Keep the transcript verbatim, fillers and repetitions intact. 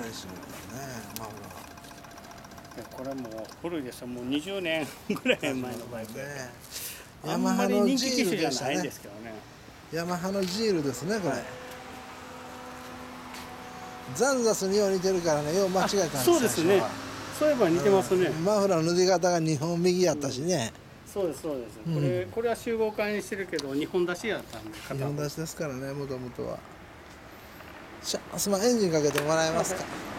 シュね、マフラこれもう古いですよ。もうにじゅうねんぐらい前のバイクやけど、 ね、 あんまり人気機種じゃないんですけどね。 ヤマハのジールですね、これ。はい、ザンザスによう似てるからね、よう間違えたんです。 そうですね。そういえば似てますね。 マフラーの塗り方がにほん右やったしね。 うん、そうですそうです。これ、うん、これは集合化にしてるけどにほん出しやったんで。 にほん出しですからね、もともとは。シャースマエンジンかけてもらえますか。はい。